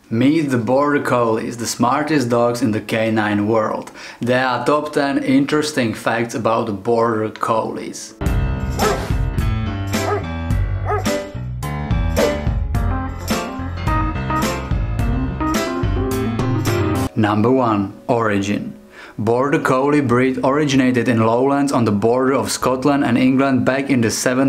Meet the Border Collies, the smartest dogs in the canine world. There are top 10 interesting facts about the Border Collies. Number 1. Origin. Border Collie breed originated in lowlands on the border of Scotland and England back in the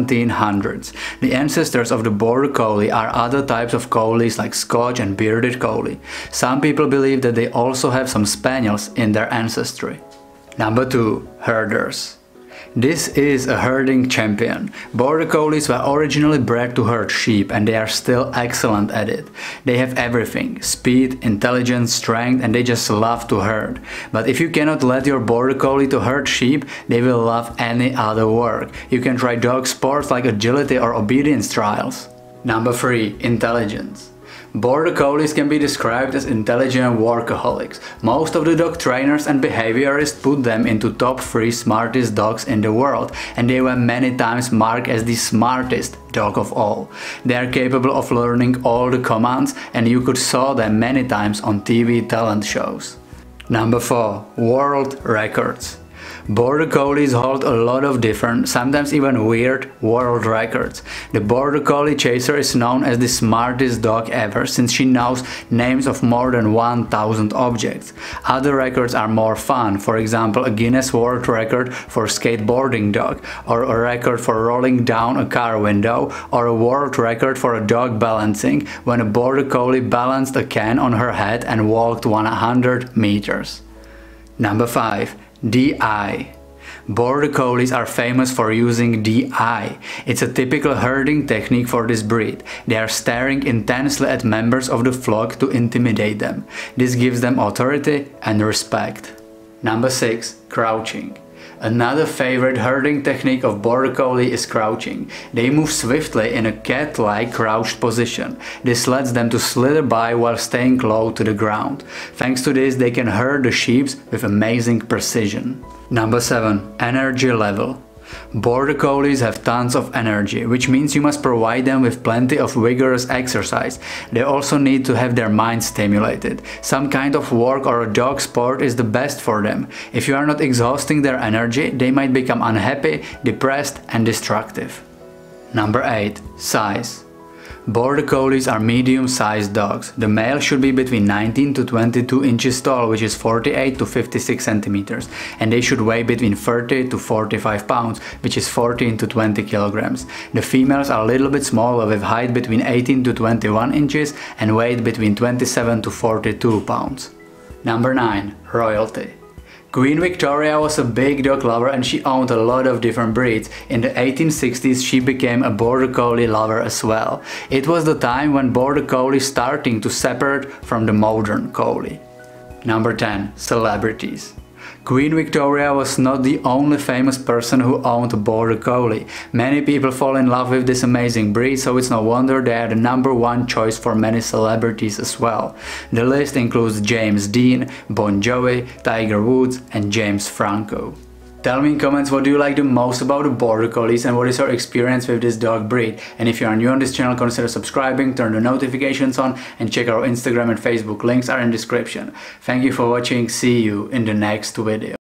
1700s. The ancestors of the Border Collie are other types of collies like Scotch and Bearded Collie. Some people believe that they also have some Spaniels in their ancestry. Number 2. Herders. This is a herding champion. Border Collies were originally bred to herd sheep and they are still excellent at it. They have everything: speed, intelligence, strength, and they just love to herd. But if you cannot let your Border Collie to herd sheep, they will love any other work. You can try dog sports like agility or obedience trials. Number 3. Intelligence. Border Collies can be described as intelligent workaholics. Most of the dog trainers and behaviorists put them into top 3 smartest dogs in the world, and they were many times marked as the smartest dog of all. They are capable of learning all the commands, and you could saw them many times on TV talent shows. Number 4. World records. Border Collies hold a lot of different, sometimes even weird, world records. The Border Collie Chaser is known as the smartest dog ever, since she knows names of more than 1000 objects. Other records are more fun, for example a Guinness World Record for skateboarding dog, or a record for rolling down a car window, or a world record for a dog balancing, when a Border Collie balanced a can on her head and walked 100 meters. Number 5. The eye. Border Collies are famous for using the eye. It's a typical herding technique for this breed. They are staring intensely at members of the flock to intimidate them. This gives them authority and respect. Number 6. Crouching. Another favorite herding technique of Border Collie is crouching. They move swiftly in a cat-like crouched position. This lets them to slither by while staying low to the ground. Thanks to this, they can herd the sheep with amazing precision. Number 7. Energy level. Border Collies have tons of energy, which means you must provide them with plenty of vigorous exercise. They also need to have their mind stimulated. Some kind of work or a dog sport is the best for them. If you are not exhausting their energy, they might become unhappy, depressed and destructive. Number 8. Size. Border Collies are medium-sized dogs. The male should be between 19 to 22 inches tall, which is 48 to 56 centimeters, and they should weigh between 30 to 45 pounds, which is 14 to 20 kilograms. The females are a little bit smaller, with height between 18 to 21 inches and weight between 27 to 42 pounds. Number 9. Royalty. Queen Victoria was a big dog lover and she owned a lot of different breeds. In the 1860s she became a Border Collie lover as well. It was the time when Border Collie starting to separate from the modern Collie. Number 10. Celebrities. Queen Victoria was not the only famous person who owned a Border Collie. Many people fall in love with this amazing breed, so it's no wonder they are the number 1 choice for many celebrities as well. The list includes James Dean, Bon Jovi, Tiger Woods and James Franco. Tell me in comments what do you like the most about the Border Collies and what is your experience with this dog breed. And if you are new on this channel, consider subscribing, turn the notifications on and check our Instagram and Facebook, links are in the description. Thank you for watching, see you in the next video.